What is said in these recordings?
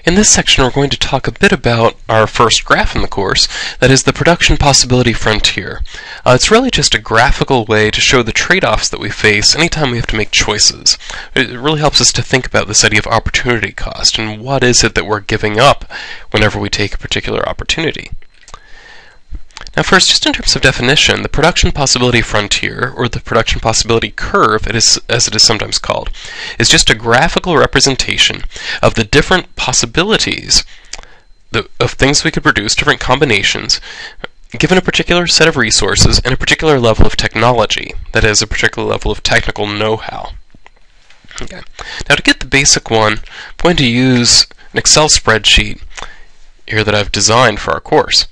In this section, we're going to talk a bit about our first graph in the course, that is the production possibility frontier. It's really just a graphical way to show the trade-offs that we face anytime we have to make choices. It really helps us to think about this idea of opportunity cost and what is it that we're giving up whenever we take a particular opportunity. Now first, just in terms of definition, the production possibility frontier, or the production possibility curve, as it is sometimes called, is just a graphical representation of the different possibilities of things we could produce, different combinations, given a particular set of resources and a particular level of technology, that is, a particular level of technical know-how. Okay. Now to get the basic one, I'm going to use an Excel spreadsheet here that I've designed for our course.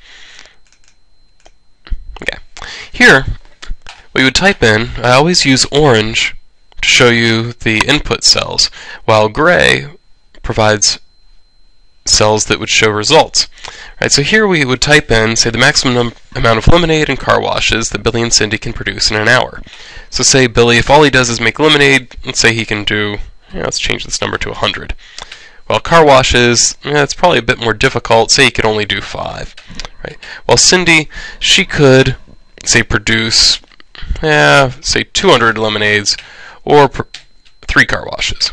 Okay. Here, what you would type in, I always use orange to show you the input cells, while gray provides cells that would show results. Right, so here we would type in, say, the maximum amount of lemonade and car washes that Billy and Cindy can produce in an hour. So say Billy, if all he does is make lemonade, let's say he can do, let's change this number to 100. Well, car washes, it's probably a bit more difficult. Say he could only do 5. Right? While Cindy, she could, say, produce, say 200 lemonades or 3 car washes.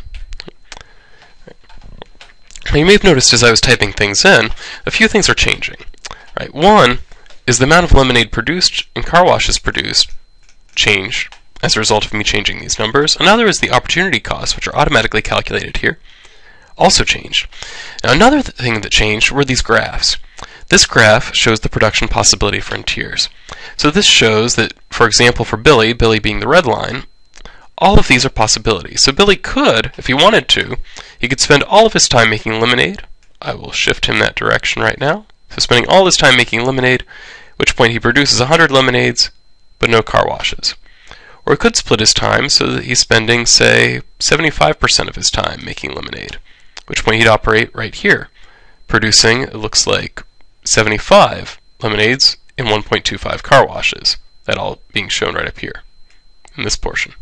Now you may have noticed as I was typing things in, a few things are changing. Right? One is the amount of lemonade produced and car washes produced changed as a result of me changing these numbers. Another is the opportunity costs, which are automatically calculated here, also changed. Now another thing that changed were these graphs. This graph shows the production possibility frontiers. So this shows that, for example, for Billy being the red line, all of these are possibilities. So Billy could, if he wanted to, he could spend all of his time making lemonade. I will shift him that direction right now. So spending all his time making lemonade, at which point he produces 100 lemonades, but no car washes. Or he could split his time so that he's spending, say, 75% of his time making lemonade, at which point he'd operate right here, producing, it looks like, 75 lemonades and 1.25 car washes. That all being shown right up here, in this portion.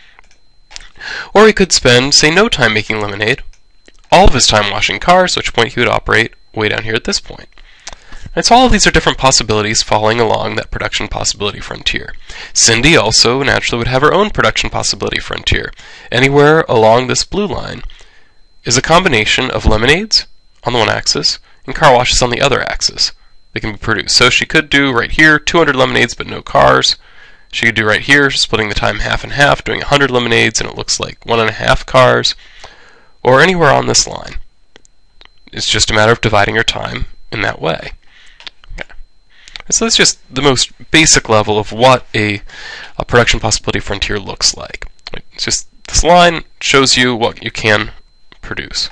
Or he could spend, say, no time making lemonade, all of his time washing cars, at which point he would operate way down here at this point. And so all of these are different possibilities falling along that production possibility frontier. Cindy also naturally would have her own production possibility frontier. Anywhere along this blue line is a combination of lemonades on the one axis and car washes on the other axis that can be produced. So she could do right here 200 lemonades but no cars. She could do right here, splitting the time half and half, doing 100 lemonades and it looks like 1.5 cars. Or anywhere on this line. It's just a matter of dividing her time in that way. Okay. So that's just the most basic level of what a production possibility frontier looks like. It's just this line shows you what you can produce.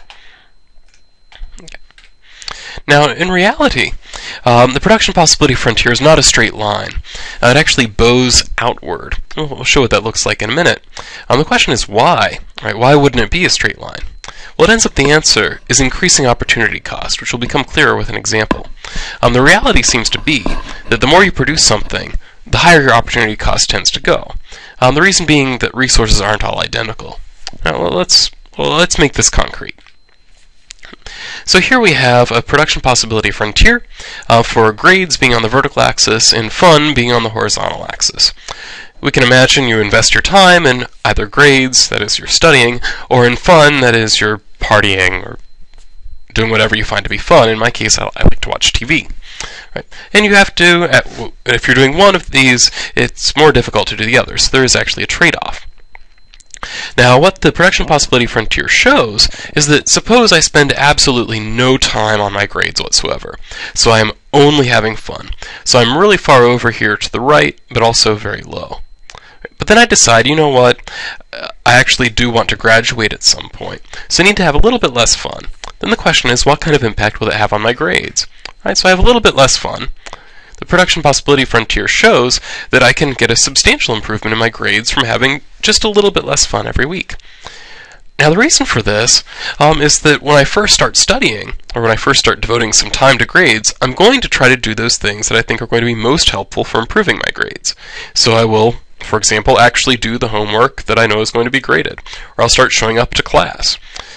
Okay. Now, in reality, the production possibility frontier is not a straight line. It actually bows outward. We'll show what that looks like in a minute. The question is why? Right? Why wouldn't it be a straight line? Well, it ends up the answer is increasing opportunity cost, which will become clearer with an example. The reality seems to be that the more you produce something, the higher your opportunity cost tends to go. The reason being that resources aren't all identical. Now, let's make this concrete. So here we have a production possibility frontier for grades being on the vertical axis and fun being on the horizontal axis. We can imagine you invest your time in either grades, that is, you're studying, or in fun, that is, you're partying or doing whatever you find to be fun. In my case, I like to watch TV. Right? And you have to, if you're doing one of these, it's more difficult to do the other, so there is actually a trade-off. Now, what the production possibility frontier shows is that suppose I spend absolutely no time on my grades whatsoever, so I am only having fun. So I'm really far over here to the right, but also very low. But then I decide, you know what, I actually do want to graduate at some point, so I need to have a little bit less fun. Then the question is, what kind of impact will it have on my grades? Right, so I have a little bit less fun. The production possibility frontier shows that I can get a substantial improvement in my grades from having just a little bit less fun every week. Now the reason for this is that when I first start studying, or when I first start devoting some time to grades, I'm going to try to do those things that I think are going to be most helpful for improving my grades. So I will, for example, actually do the homework that I know is going to be graded, or I'll start showing up to class.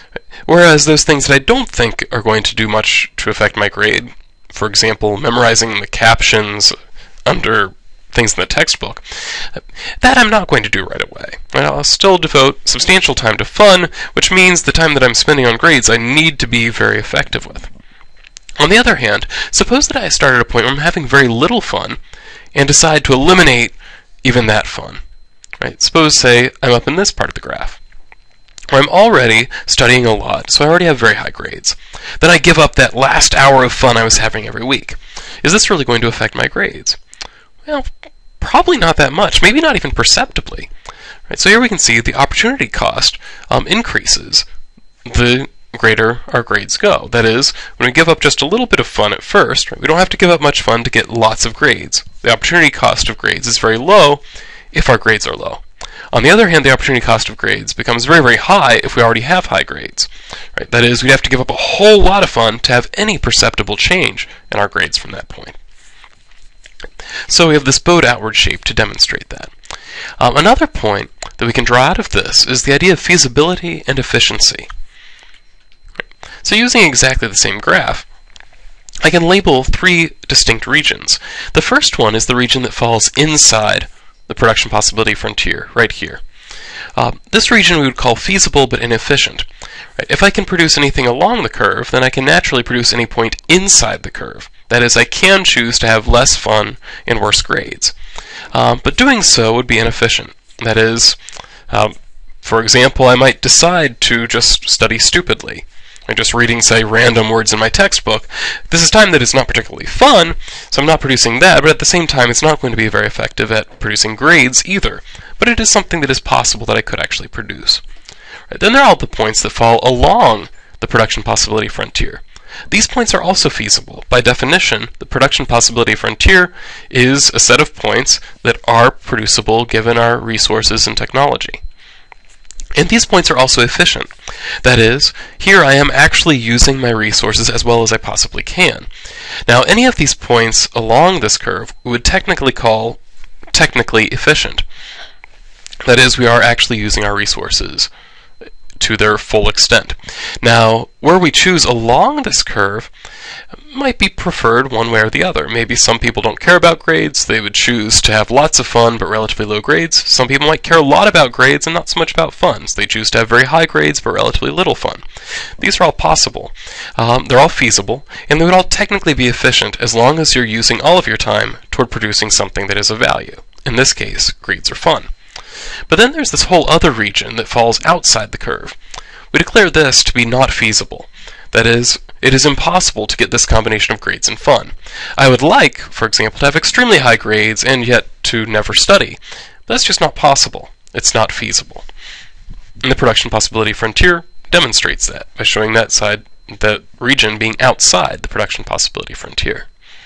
Whereas those things that I don't think are going to do much to affect my grade, for example, memorizing the captions under things in the textbook, that I'm not going to do right away. I'll still devote substantial time to fun, which means the time that I'm spending on grades I need to be very effective with. On the other hand, suppose that I start at a point where I'm having very little fun and decide to eliminate even that fun. Right? Suppose, say, I'm up in this part of the graph, where I'm already studying a lot, so I already have very high grades. Then I give up that last hour of fun I was having every week. Is this really going to affect my grades? Well, probably not that much, maybe not even perceptibly. Right? So here we can see the opportunity cost increases the greater our grades go. That is, when we give up just a little bit of fun at first, right, we don't have to give up much fun to get lots of grades. The opportunity cost of grades is very low if our grades are low. On the other hand, the opportunity cost of grades becomes very, very high if we already have high grades. Right? That is, we'd have to give up a whole lot of fun to have any perceptible change in our grades from that point. So we have this bowed outward shape to demonstrate that. Another point that we can draw out of this is the idea of feasibility and efficiency. So using exactly the same graph, I can label three distinct regions. The first one is the region that falls inside the production possibility frontier, right here. This region we would call feasible but inefficient. Right? If I can produce anything along the curve, then I can naturally produce any point inside the curve. That is, I can choose to have less fun and worse grades. But doing so would be inefficient. That is, for example, I might decide to just study stupidly. I'm just reading, say, random words in my textbook. This is time that is not particularly fun, so I'm not producing that, but at the same time it's not going to be very effective at producing grades either. But it is something that is possible that I could actually produce. Right, then there are all the points that fall along the production possibility frontier. These points are also feasible. By definition, the production possibility frontier is a set of points that are producible given our resources and technology. And these points are also efficient. That is, here I am actually using my resources as well as I possibly can. Now, any of these points along this curve we would technically call technically efficient. That is, we are actually using our resources to their full extent. Now, where we choose along this curve might be preferred one way or the other. Maybe some people don't care about grades, they would choose to have lots of fun but relatively low grades. Some people might care a lot about grades and not so much about fun, so they choose to have very high grades but relatively little fun. These are all possible. They're all feasible, and they would all technically be efficient as long as you're using all of your time toward producing something that is of value. In this case, grades are fun. But then there's this whole other region that falls outside the curve. We declare this to be not feasible. That is, it is impossible to get this combination of grades and fun. I would like, for example, to have extremely high grades and yet to never study. But that's just not possible. It's not feasible. And the production possibility frontier demonstrates that by showing that region being outside the production possibility frontier.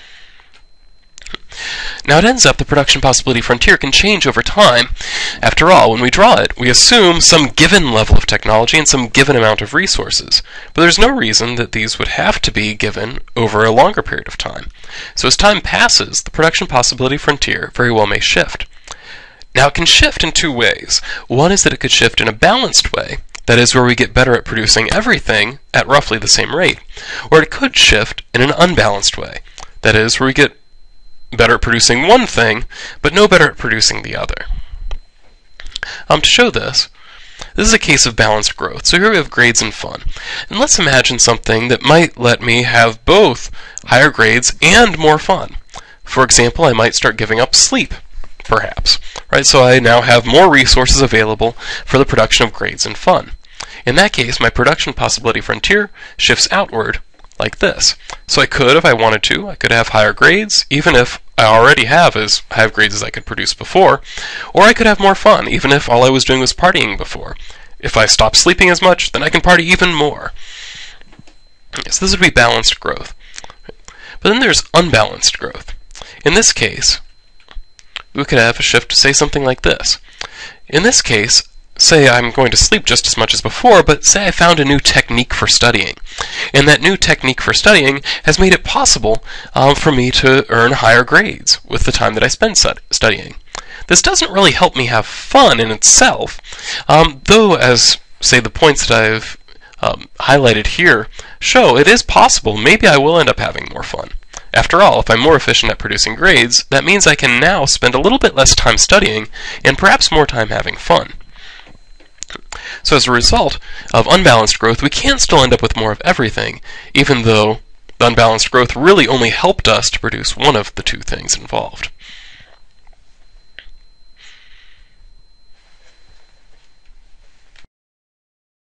Now it ends up the production possibility frontier can change over time. After all, when we draw it, we assume some given level of technology and some given amount of resources. But there's no reason that these would have to be given over a longer period of time. So as time passes, the production possibility frontier very well may shift. Now it can shift in two ways. One is that it could shift in a balanced way. That is, where we get better at producing everything at roughly the same rate. Or it could shift in an unbalanced way. That is, where we get better at producing one thing, but no better at producing the other. To show this is a case of balanced growth. So here we have grades and fun. And let's imagine something that might let me have both higher grades and more fun. For example, I might start giving up sleep, perhaps. Right? So I now have more resources available for the production of grades and fun. In that case, my production possibility frontier shifts outward like this. So I could, if I wanted to, I could have higher grades, even if I already have as high grades as I could produce before, or I could have more fun, even if all I was doing was partying before. If I stop sleeping as much, then I can party even more. So this would be balanced growth. But then there's unbalanced growth. In this case, we could have a shift to say something like this. In this case, say I'm going to sleep just as much as before, but say I found a new technique for studying. And that new technique for studying has made it possible for me to earn higher grades with the time that I spend studying. This doesn't really help me have fun in itself, though as, say, the points that I've highlighted here show it is possible maybe I will end up having more fun. After all, if I'm more efficient at producing grades, that means I can now spend a little bit less time studying and perhaps more time having fun. So as a result of unbalanced growth, we can still end up with more of everything, even though the unbalanced growth really only helped us to produce one of the two things involved.